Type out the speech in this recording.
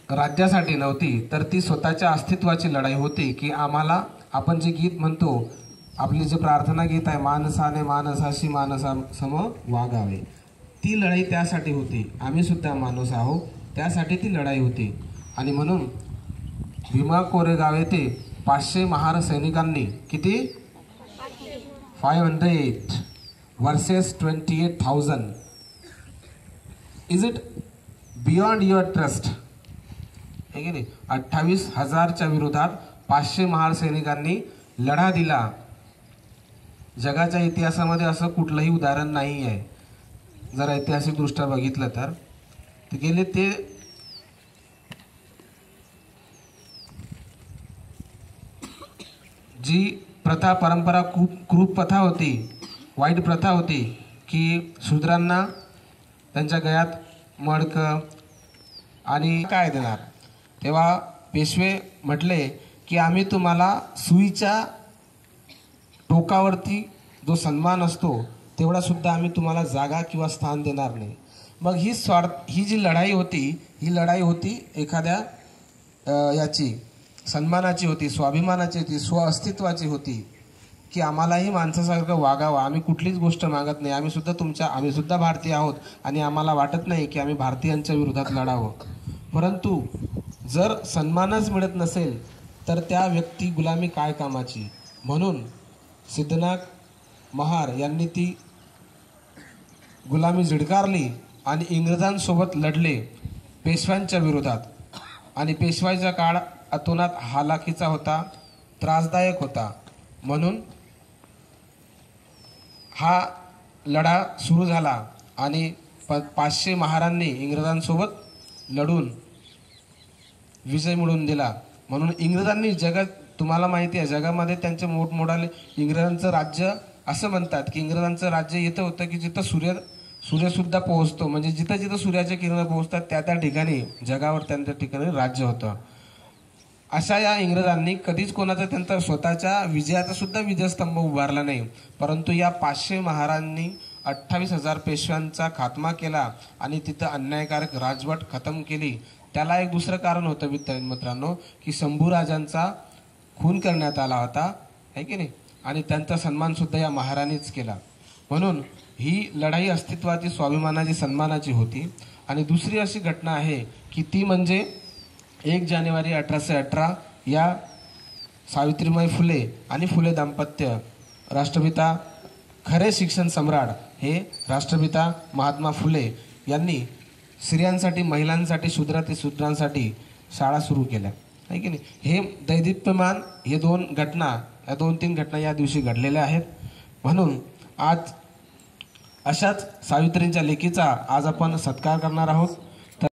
राज्यासाठी नव्हती, तर ती स्वतःच्या अस्तित्वाची लढाई होती की आम्हाला, आपण जे गीत म्हणतो, आपली जे प्रार्थना गीत आहे, माणसाने माणसाशी माणसा सम वागावे, ती लढाई त्यासाठी होती. आम्ही सुद्धा माणूस आहोत, त्यासाठी ती लढाई होती. आणि म्हणून भीमा कोरेगाव येथे 500 महार सैनिकांनी, किती, 500 versus 28,000. Is it beyond your trust? हे की नाही, 28,000च्या विरोधात 500 महार सैनिकांनी लढा दिला. जगाच्या इतिहासामध्ये असं कुठलंही उदाहरण नाही आहे. जर ऐतिहासिकदृष्ट्या बघितलं तर गेले ते जी प्रथा, परंपरा, खूप क्रूप प्रथा होती, वाईट प्रथा होती की शूद्रांना त्यांच्या गळ्यात मडकं आणि काय देणार. तेव्हा पेशवे म्हटले की आम्ही तुम्हाला सुईच्या टोकावरती जो सन्मान असतो तेवढा सुद्धा आम्ही तुम्हाला जागा किंवा स्थान देणार नाही. मग ही जी लढाई होती, ही लढाई होती एखाद्या याची, सन्मानाची होती, स्वाभिमानाची होती, स्वअस्तित्वाची होती की आम्हालाही माणसासारखं वागावं. आम्ही कुठलीच गोष्ट मागत नाही. आम्ही सुद्धा भारतीय आहोत आणि आम्हाला वाटत नाही की आम्ही भारतीयांच्या विरोधात लढावं. परंतु जर सन्मानच मिळत नसेल तर त्या व्यक्ती गुलामी काय कामाची. म्हणून सिद्धनाथ महार यांनी ती गुलामी झिडकारली आणि इंग्रजांसोबत लढले पेशव्यांच्या विरोधात. आणि पेशवाईचा काळ अतोनात हालाखीचा होता, त्रासदायक होता. म्हणून हा लढा सुरू झाला आणि 500 महारांनी इंग्रजांसोबत लढून विजय मिळवून दिला. म्हणून इंग्रजांनी जगात, तुम्हाला माहिती आहे, जगामध्ये त्यांचे मोठमोठाले इंग्रजांचं राज्य, असं म्हणतात की इंग्रजांचं राज्य इथं होतं की जिथं सूर्यसुद्धा पोहोचतो, म्हणजे जिथं जिथं सूर्याच्या किरण पोहोचतात त्या ठिकाणी जगावर त्यांच्या ठिकाणी राज्य होतं. अशा या इंग्रजांनी कधीच कोणाचा त्यांचा स्वतःच्या विजयाचा सुद्धा विजयस्तंभ उभारला नाही. परंतु या 500 महारांनी 28,000 पेशव्यांचा खात्मा केला आणि तिथं अन्यायकारक राजवट खतम केली. त्याला एक दुसरं कारण होतं मित्रांनो, की शंभूराजांचा खून करण्यात आला होता, है की नाही, आणि त्यांचा सन्मान सुद्धा या महाराणीच केला. म्हणून ही लढाई अस्तित्वाची, स्वाभिमानाची, सन्मानाची होती. आणि दुसरी अशी घटना आहे की ती म्हणजे 1 जानेवारी 1818 या सावित्रीबाई फुले आणि फुले दाम्पत्य, राष्ट्रपिता, खरे शिक्षण सम्राट हे राष्ट्रपिता महात्मा फुले यांनी स्त्रियांसाठी, महिलांसाठी, शूद्रांसाठी शाळा सुरू केल्या, आहे की नाही. हे दैदिप्यमान, हे 2-3 घटना या दिवशी घडलेल्या आहेत. म्हणून आज अशाच सावित्रींच्या लेकीचा आज आपण सत्कार करणार आहोत.